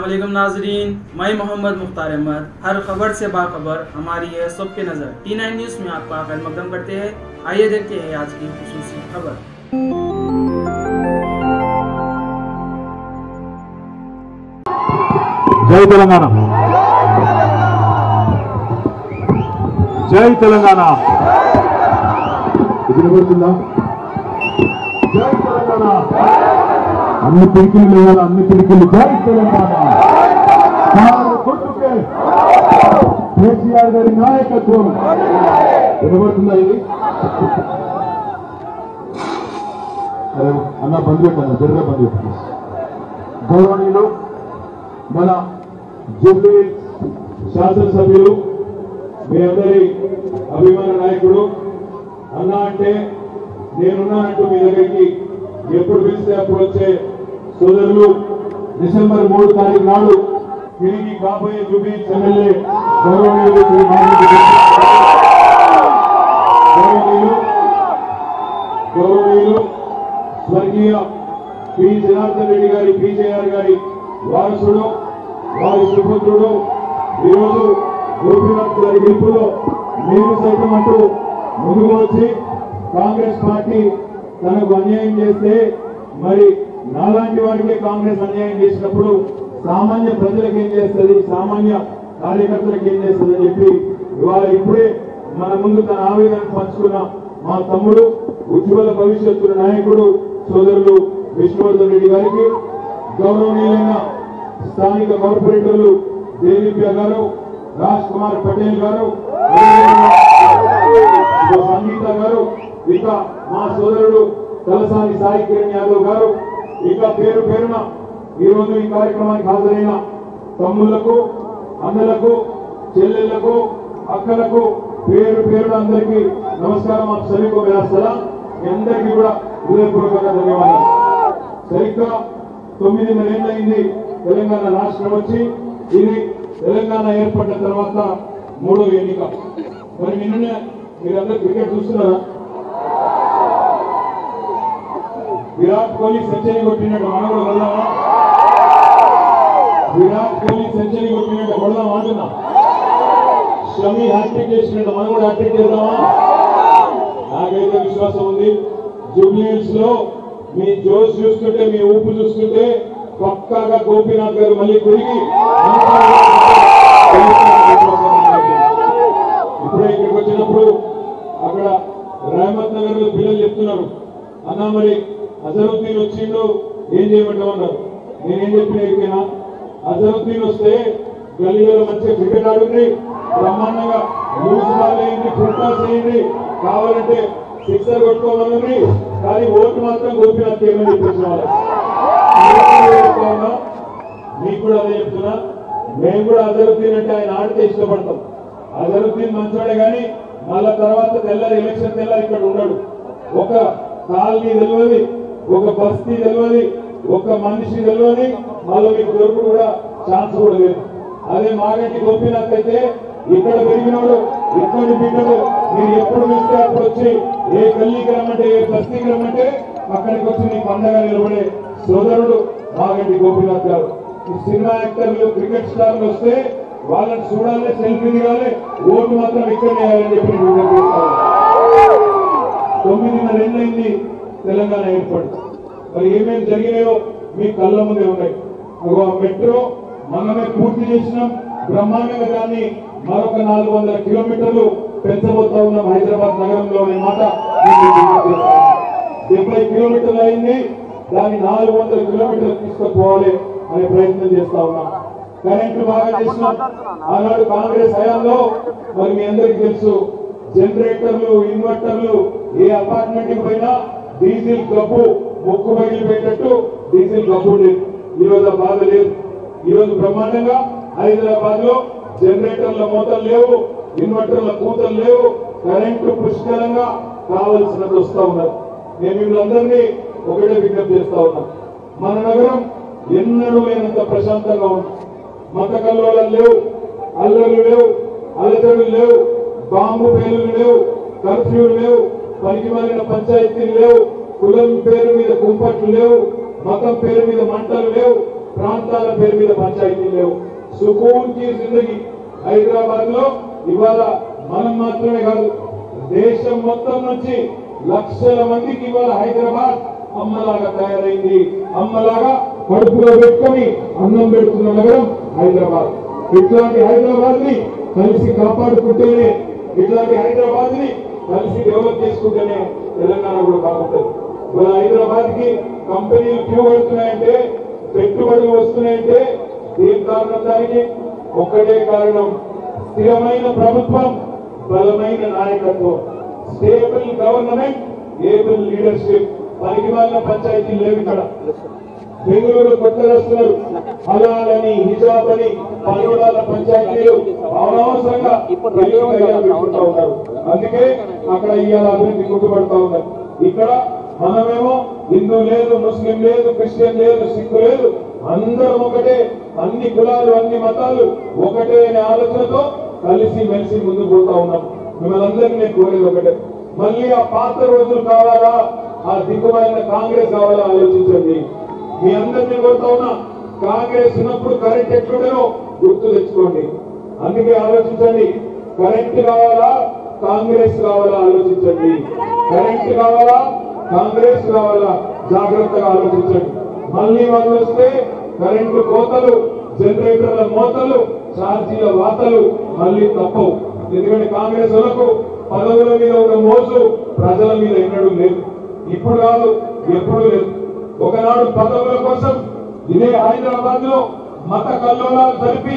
अस्सलामुअलैकुम नाजरीन, मैं मोहम्मद मुख्तार अहमद। हर खबर से बाखबर हमारी है सबके नज़र T9 न्यूज़ में आपका खैर मकदम करते हैं। आइए देखते हैं आज की खुसूसी खबर। जय तेलंगाना, जय तेलंगाना। जय तेलंगाना। అన్ని పిడికిలు లేవాలి, అన్ని పిడికిలు. జై తెలంగాణ. కేసీఆర్ గారి నాయకత్వం వినబడుతుందా? ఇది అన్న బంద్ పెట్టాను, జరగా బంద్ పెట్టాను. గౌరవనీయులు మన జూబ్లీ శాసనసభ్యులు, మీ అందరి అభిమాన నాయకుడు అన్న అంటే నేనున్నానంటూ మీ దగ్గరికి ఎప్పుడు పిలిస్తే అప్పుడు వచ్చే సోదరులు, డిసెంబర్ 3 తారీఖు నాడు తిరిగి కాబోయే జూబ్లీ ఎమ్మెల్యే గౌరవనీయులు స్వర్గీయ పి జనార్దన్ రెడ్డి గారి పీజేఆర్ గారి వారసుడు, వారి సుపుత్రుడు, ఈరోజు గోపీనాథ్ గారి గెలుపులో నేను సైతం అంటూ ముందుకు వచ్చి కాంగ్రెస్ పార్టీ తనకు అన్యాయం చేస్తే మరి నాలాంటి వారికే కాంగ్రెస్ అన్యాయం చేసినప్పుడు సామాన్య ప్రజలకు ఏం చేస్తుంది, సామాన్య కార్యకర్తలకు ఏం చేస్తుంది అని చెప్పి ఇవాళ ఇప్పుడే మన ముందు తన ఆవేదన పంచుకున్న మా తమ్ముడు, ఉజ్వల భవిష్యత్తు నాయకుడు సోదరులు విష్ణువర్ధన్ రెడ్డి గారికి, గౌరవనీయులైన స్థానిక కార్పొరేటర్లు దేవిప్య గారు, రాజ్ కుమార్ పటేల్ గారు, సంగీత గారు, ఇక మా సోదరుడు తలసాని సాయి కిరణ్ యాదవ్ గారు, ఇక పేరు పేరున ఈరోజు ఈ కార్యక్రమానికి హాజరైన తమ్ముళ్లకు, అన్నలకు, చెల్లెళ్లకు, అక్కలకు పేరు పేరున అందరికీ నమస్కారం. आप सभी को मेरा सलाम. అందరికీ కూడా హృదయపూర్వకంగా ధన్యవాదాలు. సరిగ్గా 9 నెలలైంది తెలంగాణ రాష్ట్రం వచ్చి. ఇది తెలంగాణ ఏర్పడిన తర్వాత 3వ ఎన్నిక. మరి నిన్ననే మీరందరూ క్రికెట్ చూస్తున్నారా? విరాట్ కోహ్లీ సెంచరీ కొట్టినట్టు మనం కూడా వెళ్దామా? విరాట్ కోహ్లీ సెంచరీ కొట్టినట్టు కొడదాం అంటున్నా. షమి హ్యాట్రిక్ చేసినట్టు మనం కూడా హ్యాట్రిక్ చేద్దామా? నాకైతే విశ్వాసం ఉంది. జూబ్లీ హిల్స్ లో మీ జోష్ చూస్తుంటే, మీ ఊపు చూస్తుంటే పక్కాగా గోపీనాథ్ గారు మళ్ళీ తిరిగి ఇప్పుడే ఇక్కడికి వచ్చినప్పుడు అక్కడ రహమత్ నగర్ లో పిల్లలు చెప్తున్నారు, అన్నా మరి అజరుద్దీన్ వచ్చిండు ఏం చేయమంటామన్నారు. నేనేం చెప్పిన ఎరికైనా, అజరుద్దీన్ వస్తే గల్లీలో మంచిగా క్రికెట్ ఆడుంది, బ్రహ్మాండంగా న్యూస్ బాల్ అయింది, ఫుట్బాల్ చేయండి, కావాలంటే సిక్సర్ కొట్టుకోమని, కానీ ఓటు మాత్రం గోపీనాథ్ ఏమని చెప్పిన మీకు కూడా అదే చెప్తున్నా. మేము కూడా అజరుద్దీన్ అంటే ఆయన ఆడితే ఇష్టపడతాం. అజరుద్దీన్ మంచోడే కానీ మళ్ళా తర్వాత తెల్లారి ఎలక్షన్ తెల్లారి ఇక్కడ ఉన్నాడు. ఒక కాలనీ తెలియదు, ఒక బస్తీ తెలియదు, ఒక మనిషి తెలియదు, మళ్ళీ మీకు దొరుకు కూడా ఛాన్స్ కూడా లేదు. అదే మాగంటి గోపీనాథ్ అయితే ఇక్కడ పెరిగినాడు, ఇక్కడి బిడ్డడు. మీరు ఎప్పుడు పిలిస్తే అప్పుడు వచ్చి ఏ గల్లీకి రమ్మంటే, ఏ బస్తీకి రమ్మంటే అక్కడికి వచ్చి నీకు అండగా నిలబడే సోదరుడు మాగంటి గోపీనాథ్ గారు. ఈ సినిమా యాక్టర్లు, క్రికెట్ స్టార్లు వస్తే వాళ్ళని చూడాలి, సెల్ఫీ దిగాలి, ఓటు మాత్రం ఇక్కడ వేయాలని చెప్పి 9 నెలలైంది తెలంగాణ ఏర్పడి. మరి ఏమేమి జరిగినాయో మీ కళ్ళ ముందే ఉన్నాయి. మెట్రో మనమే పూర్తి చేసినాం, బ్రహ్మాండంగా దాన్ని మరొక 400 కిలోమీటర్లు పెంచబోతా ఉన్నాం హైదరాబాద్ నగరంలో అనే మాట. 70 కిలోమీటర్లు అయింది, దాన్ని 400 కిలోమీటర్లు తీసుకుపోవాలి అనే ప్రయత్నం చేస్తా ఉన్నాం. కరెంటు బాగా చేసినాం ఆనాడు కాంగ్రెస్ హయాంలో. మరి మీ అందరికీ తెలుసు, జనరేటర్లు, ఇన్వర్టర్లు ఏ అపార్ట్మెంట్ పోయినా డీజిల్ గబ్బు ముక్కు పగిలిపోయేటట్టు డీజిల్ గబ్బు లేదు. ఈరోజు ఆ బాధ లేదు. ఈరోజు బ్రహ్మాండంగా హైదరాబాద్ లో జనరేటర్ల మూతలు లేవు, ఇన్వర్టర్ల కూతలు లేవు, కరెంటు పుష్కలంగా కావలసినది వస్తా ఉన్నారు. నేను మిమ్మల్ని ఒకటే విజ్ఞప్తి చేస్తా ఉన్నా, మన నగరం ఎన్నడూ లేనంత ప్రశాంతంగా ఉంది. మత కల్లోలాలు లేవు, అల్లర్లు లేవు, అలజడులు లేవు, బాంబు పేలులు లేవు, కర్ఫ్యూలు లేవు, పనికి మారిన పంచాయతీలు లేవు, కులం పేరు మీద కుంపట్లు లేవు, మతం పేరు మీద మంటలు లేవు, ప్రాంతాల పేరు మీద పంచాయతీలు లేవు. సుకూన్ కి జిందగీ హైదరాబాద్ లో ఇవాళ మనం మాత్రమే కాదు, దేశం మొత్తం నుంచి లక్షల మందికి ఇవాళ హైదరాబాద్ అమ్మలాగా తయారైంది. అమ్మలాగా కడుపులో పెట్టుకొని అన్నం పెడుతున్న నగరం హైదరాబాద్. ఇట్లాంటి హైదరాబాద్ ని కలిసి కాపాడుకుంటేనే, ఇట్లాంటి హైదరాబాద్ ని కలిసి డెవలప్ చేసుకుంటేనే తెలంగాణ కూడా బాగుంటుంది. ఇవాళ హైదరాబాద్ కి కంపెనీలు క్యూ పడుతున్నాయంటే, పెట్టుబడులు వస్తున్నాయంటే ఏం కారణం? దానికి ఒక్కటే కారణం, స్థిరమైన ప్రభుత్వం, బలమైన నాయకత్వం, స్టేబుల్ గవర్నమెంట్, ఏబుల్ లీడర్షిప్. పనికి వాళ్ళ పంచాయతీలు లేవు ఇక్కడ. బెంగళూరు కొత్తగా వస్తున్నారు, హలాలని హిజాబ్ అని పలువురాల పంచాయతీలు అనవసరంగా పెట్టుకుంటా ఉన్నారు. అందుకే అక్కడ ఇవాళ అభివృద్ధి గుర్తుపడతా ఉన్నారు. ఇక్కడ మనమేమో హిందూ లేదు, ముస్లిం లేదు, క్రిస్టియన్ లేదు, సిక్కు లేదు, అందరం ఒకటే, అన్ని కులాలు అన్ని మతాలు ఒకటే అనే ఆలోచనతో కలిసి మెలిసి ముందుకు పోతా ఉన్నాం. మిమ్మల్ని అందరినీ నేను కోరేది ఒకటే, మళ్ళీ ఆ పాత రోజులు కావాలా, ఆ దిక్కుమాలిన కాంగ్రెస్ కావాలా ఆలోచించండి. మీ అందరినీ కోరుతా ఉన్నా, కాంగ్రెస్ ఉన్నప్పుడు కరెంట్ ఎట్లుండేనో గుర్తు తెచ్చుకోండి. అందుకే ఆలోచించండి, కరెంట్ కావాలా కాంగ్రెస్ కావాలా ఆలోచించండి. కరెంట్ కావాలా కాంగ్రెస్ కావాలా జాగ్రత్తగా ఆలోచించండి. మళ్ళీ వాళ్ళు వస్తే కరెంటు కోతలు, జనరేటర్ల మోతలు, ఛార్జీల వాతలు మళ్ళీ తప్పవు. ఎందుకంటే కాంగ్రెస్ వాళ్ళకు పదవుల మీద ఉన్న మోసు ప్రజల మీద ఎన్నడూ లేదు. ఇప్పుడు కాదు, ఎప్పుడు లేదు. ఒకనాడు పదవుల కోసం ఇదే హైదరాబాద్ లో మత కల్లోలాలు జరిపి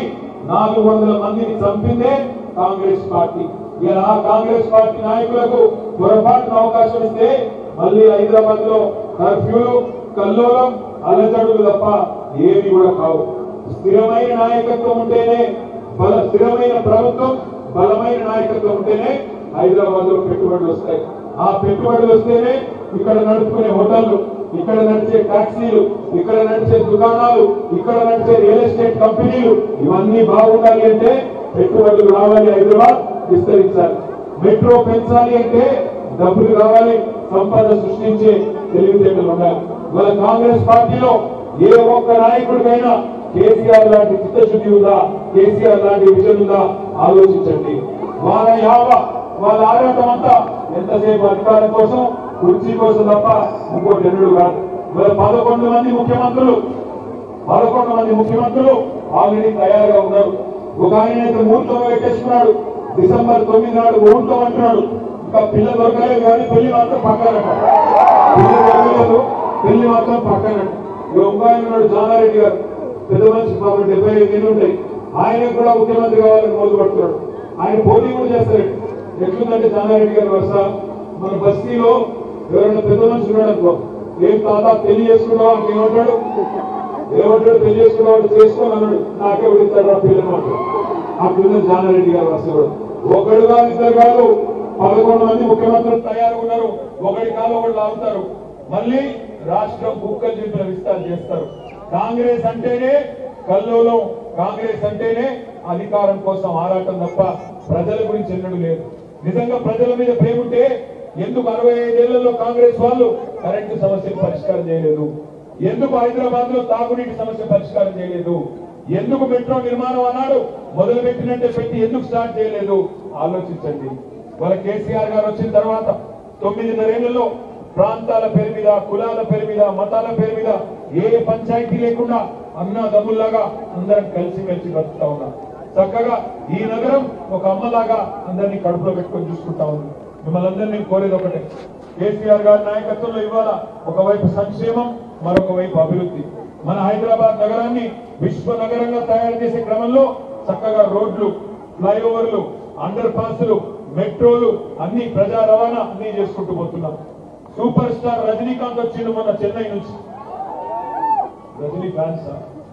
400 మందిని చంపిందే కాంగ్రెస్ పార్టీ. ఇలా కాంగ్రెస్ పార్టీ నాయకులకు పొరపాటున అవకాశం ఇస్తే మళ్ళీ హైదరాబాద్ లో కర్ఫ్యూలు, కల్లోలం, అలజడులు తప్ప ఏమి కూడా కావు. స్థిరమైన నాయకత్వం ఉంటేనే, స్థిరమైన ప్రభుత్వం, బలమైన నాయకత్వం ఉంటేనే హైదరాబాద్ లో పెట్టుబడులు వస్తాయి. ఆ పెట్టుబడులు వస్తేనే ఇక్కడ నడుపుకునే హోటళ్లు, ఇక్కడ నడిచే టాక్సీలు, ఇక్కడ నడిచే దుకాణాలు, ఇక్కడ నడిచే రియల్ ఎస్టేట్ కంపెనీలు ఇవన్నీ బాగుండాలి అంటే పెట్టుబడులు రావాలి, హైదరాబాద్ విస్తరించాలి. మెట్రో పెంచాలి అంటే డబ్బులు కావాలి, సంపద సృష్టించే తెలివితేటలు ఉండాలి. మన కాంగ్రెస్ పార్టీలో ఏ ఒక్క నాయకుడికైనా కేసీఆర్ లాంటి చిత్తశుద్ధి ఉందా, కేసీఆర్ లాంటి విజన్ ఉందా ఆలోచించండి. వాళ్ళ ఆరాటం అంతా ఎంతసేపు అధికారం కోసం, కుర్చీ కోసం తప్ప ఇంకోటి ఎన్నడూ కాదు. మన 11 మంది ముఖ్యమంత్రులు ఆల్రెడీ తయారుగా ఉన్నారు. ఒక ఆయన అయితే ముహూర్తం పెట్టేసుకున్నాడు, డిసెంబర్ 9 నాడు ముహూర్తం అంటున్నాడు. ఇంకా పిల్ల దొరకలేదు కానీ పెళ్లి మాత్రం పక్కనట, పెళ్లి మాత్రం పక్కనట. ఇంకో ఆయన ఉన్నాడు జానారెడ్డి గారు, పెద్ద మనిషి, 75 ఏళ్ళు ఉంటాయి. ఆయన కూడా ముఖ్యమంత్రి కావాలని మోజు పడుతున్నాడు. ఆయన పోటీ కూడా చేస్తాడు. ఎట్లుందంటే జానారెడ్డి గారి వరుస, మన బస్తీలో ఎవరైనా పెద్ద మనిషి ఉన్నాడు అనుకో, ఏం తాత పెళ్లి చేసుకున్నావు అంటే ఏమంటాడు, పెళ్లి చేసుకున్నావు చేసుకోని అన్నాడు, నాకే ఉడిస్తాడు పిల్లలు మాట. అట్లుంది జానారెడ్డి గారి వరుస కూడా. ఒకడు కాదు, ఇద్దరు కాదు, 11 మంది ముఖ్యమంత్రులు తయారుగా ఉన్నారు. ఒకటి కాదు ఒకటి లాగుతారు. మళ్ళీ రాష్ట్రం కుక్కలు చెప్పిన విస్తారం చేస్తారు. కాంగ్రెస్ అంటేనే కల్లోలం, కాంగ్రెస్ అంటేనే అధికారం కోసం ఆరాటం తప్ప ప్రజల గురించి ఎన్నడూ లేదు. నిజంగా ప్రజల మీద ప్రేమ ఉంటే ఎందుకు 65 ఏళ్లలో కాంగ్రెస్ వాళ్ళు కరెంటు సమస్యను పరిష్కారం చేయలేదు? ఎందుకు హైదరాబాద్ లో తాగునీటి సమస్య పరిష్కారం చేయలేదు? ఎందుకు మెట్రో నిర్మాణం అన్నాడు మొదలు పెట్టినట్టే పెట్టి ఎందుకు స్టార్ట్ చేయలేదు? ఆలోచించండి. వాళ్ళ కేసీఆర్ గారు వచ్చిన తర్వాత 9.5 ఏళ్లలో ప్రాంతాల పేరు మీద, కులాల పేరు మీద, మతాల పేరు మీద ఏ పంచాయతీ లేకుండా అన్నదమ్ముల్లాగా అందరం కలిసిమెలిసి బతుకుతా ఉన్నాం. చక్కగా ఈ నగరం ఒక అమ్మలాగా అందరినీ కడుపులో పెట్టుకొని చూసుకుంటా ఉంది. మిమ్మల్ని అందరినీ కోరేది ఒకటే, కేసీఆర్ గారి నాయకత్వంలో ఇవాళ ఒకవైపు సంక్షేమం, మరొక వైపు అభివృద్ధి. మన హైదరాబాద్ నగరాన్ని విశ్వ నగరంగా తయారు చేసే క్రమంలో చక్కగా రోడ్లు, ఫ్లైఓవర్లు, అండర్ పాస్లు, మెట్రోలు, అన్ని ప్రజా రవాణా అన్ని చేసుకుంటూ పోతున్నాం. సూపర్ స్టార్ రజనీకాంత్ వచ్చిండు మొన్న చెన్నై నుంచి. రజనీ ఫ్యాన్స్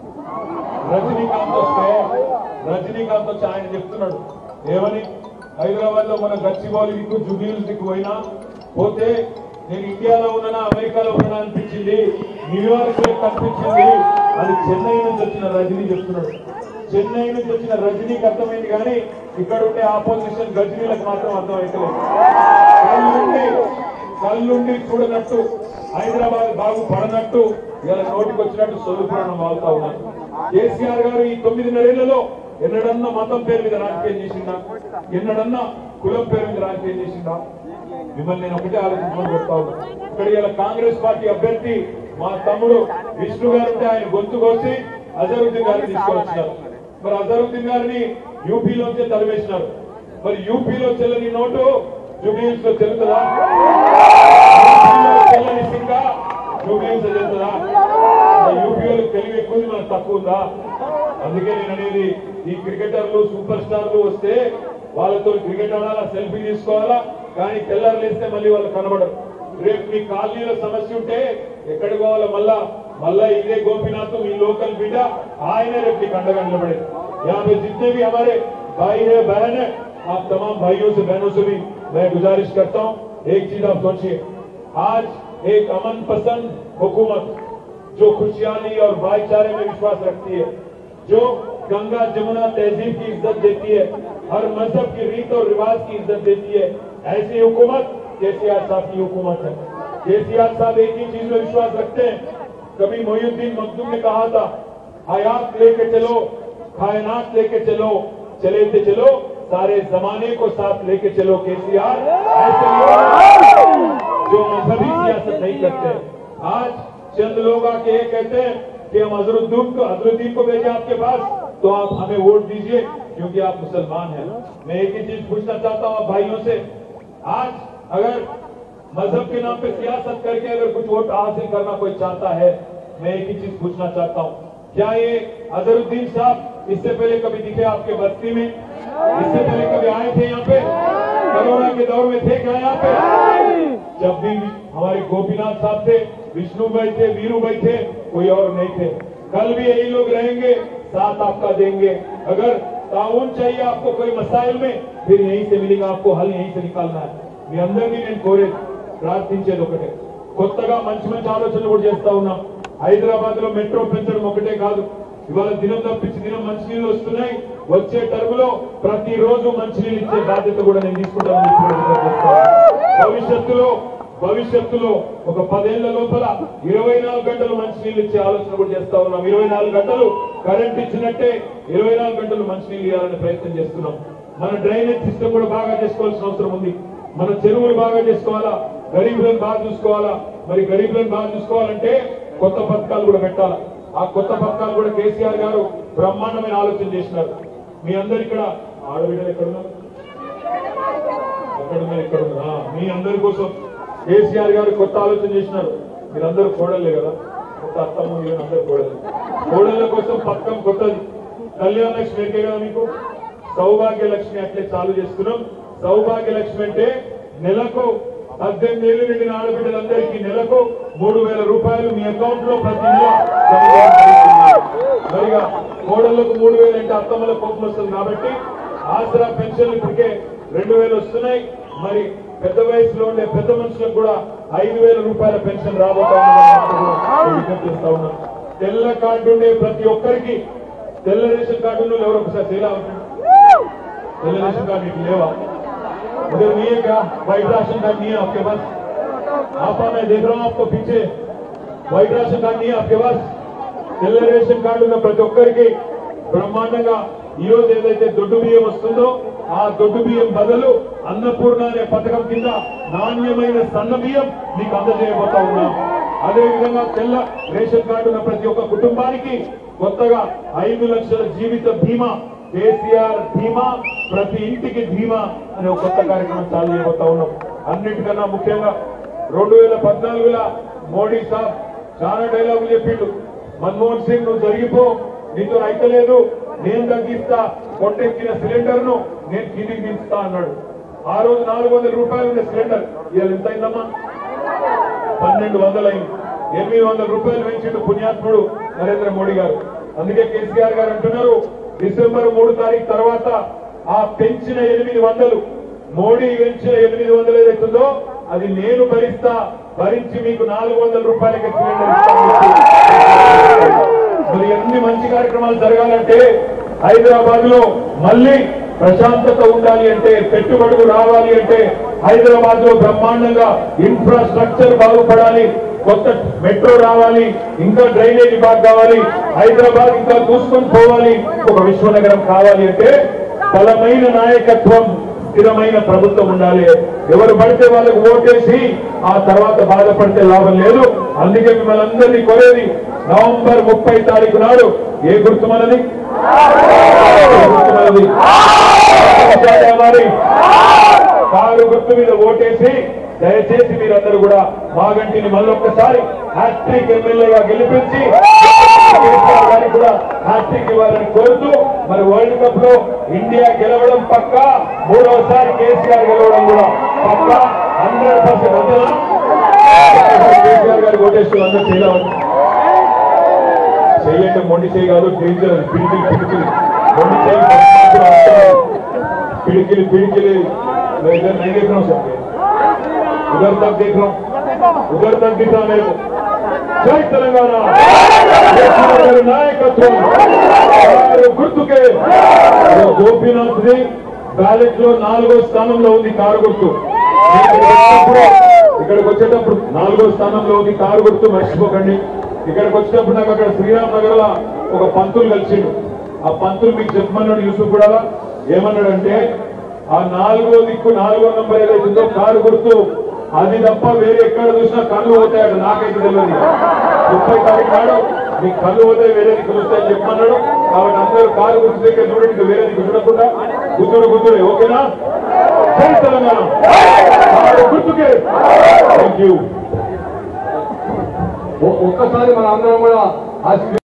రజనీకాంత్ వచ్చి ఆయన చెప్తున్నాడు ఏమని, హైదరాబాద్ లో మన గచ్చిబౌలి దిక్కు, జూబ్లీహిల్స్ దిక్కు పోతే నేను ఇండియాలో ఉన్నానా అమెరికాలో ఉన్నానా అనిపించింది, న్యూయార్క్ లో కనిపించింది. అది చెన్నై నుంచి వచ్చిన రజనీ చెప్తున్నాడు. చెన్నై నుంచి వచ్చిన రజనీకి అర్థమైంది కానీ ఇక్కడ ఉండే ఆపోజిషన్ గజనీలకు మాత్రం అర్థమైతలేదు. కళ్ళుండి చూడనట్టు హైదరాబాద్ బాగుపడనట్టు ఇలా నోటికి వచ్చినట్టు సొల్లుపురాణం వాళ్తా ఉన్నారు. కేసీఆర్ గారు ఈ 9.5 ఏళ్లలో ఎన్నడన్నా మతం పేరు మీద రాజకీయం చేసిందా? ఎన్నడన్నా కులం పేరు మీద రాజకీయం చేసిందా? మిమ్మల్ని నేను ఒకటే ఆలోచించమని చెప్తా ఉన్నా. ఇక్కడ ఇలా కాంగ్రెస్ పార్టీ అభ్యర్థి మా తమ్ముడు విష్ణు గారు ఉంటే ఆయన గొంతు కోసి అజరుద్దీన్ గారిని తీసుకొచ్చినారు. మరి అజరుద్దీన్ గారిని యూపీలోంచే తరివేసినారు. మరి యూపీలో చెల్లని నోటు జూబ్లీహిల్స్ లో చెల్లుతుందా? చెల్లని సింగా జూబ్లీహిల్స్ లో చెల్లుతుందా? యూపీలో తెలివి ఎక్కువ మనకు తక్కువ ఉందా? అందుకే నేను అనేది ఈ క్రికెటర్లు సూపర్ స్టార్లు వస్తే వాళ్ళతో క్రికెట్ ఆడాలా, సెల్ఫీ తీసుకోవాలా, కానీ తెల్లారు లేస్తే మళ్ళీ వాళ్ళు కనబడరు. రేపు మీ కాలనీలో సమస్య ఉంటే ఎక్కడికి పోవాలా? మళ్ళా ఇదే గోపీనాథ్ మీ లోకల్ బిడ్డ ఆయనే రేపు మీకు अंडगा निलबड़े। यहाँ पे जितने भी हमारे भाई है बहन है, आप तमाम भाइयों से बहनों से भी मैं गुजारिश करता हूँ, एक चीज आप सोचिए, आज एक अमन पसंद हुकूमत जो खुशहाली और भाईचारे में विश्वास रखती है, जो गंगा जमुना तहजीब की इज्जत देती है, हर मजहब की रीत और रिवाज की इज्जत देती है, ऐसी हुकूमत केसीआर साहब की हुकूमत है। केसीआर साहब एक ही चीज में विश्वास रखते हैं। कभी मोइनुद्दीन मखदूम ने कहा था, हयात लेके चलो, कायनात लेके चलो, चले थे चलो, सारे जमाने को साथ लेके चलो। केसीआर ऐसे जो मजहबी सियासत नहीं करते। आज चंद लोग आके ये कहते हैं कि हम अजरुद्दीन को भेजे आपके पास, तो आप हमें वोट दीजिए क्योंकि आप मुसलमान हैं। मैं एक ही चीज पूछना चाहता हूँ आप भाइयों से, आज अगर मजहब के नाम पे सियासत करके अगर कुछ वोट हासिल करना कोई चाहता है, मैं एक ही चीज पूछना चाहता हूँ, क्या ये अजरुद्दीन साहब इससे पहले कभी दिखे आपके बस्ती में? इससे पहले कभी आए थे यहाँ पे? कोरोना के दौर में थे क्या यहाँ पे? जब भी हमारे गोपीनाथ साहब थे, विष्णु भाई थे, वीरू भाई थे, कोई और नहीं थे। कल भी यही लोग रहेंगे, साथ आपका देंगे। अगर ताउन चाहिए आपको कोई मसाइल में, फिर यहीं से मिलेगा, आपको हल यहीं से निकालना है। మీ అందరినీ నేను ప్రార్థించేది ఒకటే, కొత్తగా మంచి ఆలోచనలు కూడా చేస్తా ఉన్నాం. హైదరాబాద్ లో మెట్రో పెంచడం ఒకటే కాదు, ఇవాళ దినం తప్పించి దినం మంచినీళ్ళు వస్తున్నాయి. వచ్చే టర్మ్ లో ప్రతిరోజు మంచినీళ్ళు ఇచ్చే బాధ్యత కూడా నేను తీసుకుంటానని భవిష్యత్తులో ఒక 10 ఏళ్ల లోపల 24 గంటలు మంచినీళ్ళు ఇచ్చే ఆలోచన కూడా చేస్తా ఉన్నాం. 24 గంటలు కరెంట్ ఇచ్చినట్టే 24 గంటలు మంచినీళ్ళు ఇవ్వాలనే ప్రయత్నం చేస్తున్నాం. మన డ్రైనేజ్ సిస్టమ్ కూడా బాగా చేసుకోవాల్సిన అవసరం ఉంది. మన చెరువులు బాగా చేసుకోవాలా, గరీబులను బాగా చూసుకోవాలా. మరి గరీబులను బాగా చూసుకోవాలంటే కొత్త పథకాలు కూడా పెట్టాలా. ఆ కొత్త పథకాలు కూడా కేసీఆర్ గారు బ్రహ్మాండమైన ఆలోచన చేసినారు. మీ అందరు ఇక్కడ ఆడబిడ్డలు ఎక్కడున్నారు? ఎక్కడున్నారు? మీ అందరి కోసం కేసీఆర్ గారు కొత్త ఆలోచన చేసినారు. మీరందరూ కోడళ్ళే కదా, ఒక అత్తమ్మ అందరూ కోడళ్ళ కోసం పథకం కొత్తది. కళ్యాణ లక్ష్మి ఎక్కే కదా మీకు, సౌభాగ్య లక్ష్మి అట్లే చాలు చేస్తున్నాం. సౌభాగ్య లక్ష్మి అంటే నెలకు 18 ఏళ్లు నిండిన ఆడబిడ్డలందరికీ నెలకు 3000 రూపాయలు మీ అకౌంట్ లో ప్రతి నెల మరిగా కోడళ్లకు 3000 అంటే అత్తమ్మలకు కోపం వస్తుంది కాబట్టి ఆసరా పెన్షన్లు ఇప్పటికే 2000 వస్తున్నాయి. మరి పెద్ద వయసులో ఉండే పెద్ద మనుషులకు కూడా 5000 రూపాయల పెన్షన్ రాబోతా ఉన్నాం. తెల్ల కార్డు ఉండే ప్రతి ఒక్కరికి, తెల్ల రేషన్ కార్డు ఉన్న ఎవరు ఒకసారి తేలా ఉంటుంది. తెల్ల రేషన్ कार्ड लेवा उधर नहीं है क्या? व्हाइट राशन कार्ड नहीं है आपके पास? आपा मैं देख रहा हूँ आपको पीछे, व्हाइट राशन कार्ड नहीं है आपके पास? తెల్ల రేషన్ కార్డు ఉన్న ప్రతి ఒక్కరికి బ్రహ్మాండంగా ఈ రోజు ఏదైతే దొడ్డు బియ్యం వస్తుందో ఆ దొడ్డు బియ్యం బదులు అన్నపూర్ణ అనే పథకం కింద నాణ్యమైన సన్న బియ్యం మీకు అందజేయబోతా ఉన్నాం. అదే విధంగా తెల్ల రేషన్ కార్డు ఉన్న ప్రతి ఒక్క కుటుంబానికి కొత్తగా 5 లక్షల జీవిత బీమా, కేసీఆర్ బీమా, ప్రతి ఇంటికి బీమా అనే ఒక కొత్త కార్యక్రమం చాలు చేయబోతా ఉన్నాం. అన్నిటికన్నా ముఖ్యంగా 2014లో మోడీ సాబ్ చాలా డైలాగులు చెప్పిండు. మన్మోహన్ సింగ్ నువ్వు జరిగిపో, నీతో అయితలేదు, నేను తగ్గిస్తా, కొట్టెక్కిన సిలిండర్ ను నేను కిందికి దించుతా అన్నాడు. ఆ రోజు 400 రూపాయలు ఉన్న సిలిండర్ ఇవాళ ఎంత అయిందమ్మా? 1200 అయింది. 800 రూపాయలు పెంచిండు పుణ్యాత్ముడు నరేంద్ర మోడీ గారు. అందుకే కేసీఆర్ గారు అంటున్నారు, డిసెంబర్ 3 తారీఖు తర్వాత ఆ పెంచిన 800, మోడీ పెంచిన 800 ఏదైతుందో అది నేను భరించి మీకు 400 రూపాయలకి సిలిండర్ ఇస్తాను. మరి ఎన్ని మంచి కార్యక్రమాలు జరగాలంటే, హైదరాబాద్ లో మళ్ళీ ప్రశాంతత ఉండాలి అంటే, పెట్టుబడులు రావాలి అంటే హైదరాబాద్ లో బ్రహ్మాండంగా ఇన్ఫ్రాస్ట్రక్చర్ బాగుపడాలి, కొత్త మెట్రో రావాలి, ఇంకా డ్రైనేజీ బాగా కావాలి, హైదరాబాద్ ఇంకా దూసుకొని పోవాలి, ఒక విశ్వనగరం కావాలి అంటే బలమైన నాయకత్వం, స్థిరమైన ప్రభుత్వం ఉండాలి. ఎవరు పడితే వాళ్ళకు ఓటేసి ఆ తర్వాత బాధపడితే లాభం లేదు. అందుకే మిమ్మల్ని అందరినీ కోరేది నవంబర్ 30 తారీఖు నాడు ఏ గుర్తు మనది? కారు గుర్తు మీద ఓటేసి దయచేసి మీరందరూ కూడా మాగంటిని మళ్ళొక్కసారి హ్యాట్రిక్ ఎమ్మెల్యేగా గెలిపించి గారికి కూడా హ్యాట్రిక్ ఇవ్వాలని కోరుతూ, మరి వరల్డ్ కప్ లో ఇండియా గెలవడం పక్కా, మూడవసారి కేసీఆర్ గెలవడం కూడా పక్కా 100%. కేసీఆర్ గారికి ఓటేస్తూ అందరూ చేయలేదు, చెయ్యంటే మొండి చేయి కాదు, డేంజర్ పిడికిలి పిడికిలి మొండి చేయి पिड़किली पिड़किली मैं इधर नहीं देख रहा हूँ सबके, उधर तक देख रहा हूँ, उधर तक दिख रहा मेरे को. जय तेलंगाना, नायकत्व గుర్తుకే గోపీనాథ్ ది బ్యాలెట్ లో 4వ స్థానంలో ఉంది కారు గుర్తు. ఇక్కడికి వచ్చేటప్పుడు 4వ స్థానంలో ఉంది కారు గుర్తు, మర్చిపోకండి. ఇక్కడికి వచ్చేటప్పుడు నాకు అక్కడ శ్రీరామ్ నగర్ లో ఒక పంతులు కలిసిండు. ఆ పంతులు మీకు చెప్పమన్నాడు యూసుఫ్ కూడా. ఏమన్నాడంటే ఆ 4వ దిక్కు 4వ నంబర్ ఏదైతుందో కారు గుర్తు, అది తప్ప వేరే ఎక్కడ చూసినా కళ్ళు పోతాయట. నాకైతే తెలియదు. 30 తారీఖు నాడు మీకు కళ్ళు పోతాయి, వేరే దిక్కు చూస్తాయని చెప్పమన్నాడు. కాబట్టి అందరూ కారు గుర్తు దగ్గర చూడండి, వేరే దిక్కు చూడకుండా గుర్తుడే. ఓకేనా? జై తెలంగాణ, కారు గుర్తుకే. Thank you. ఒక్కసారి మన అందరం కూడా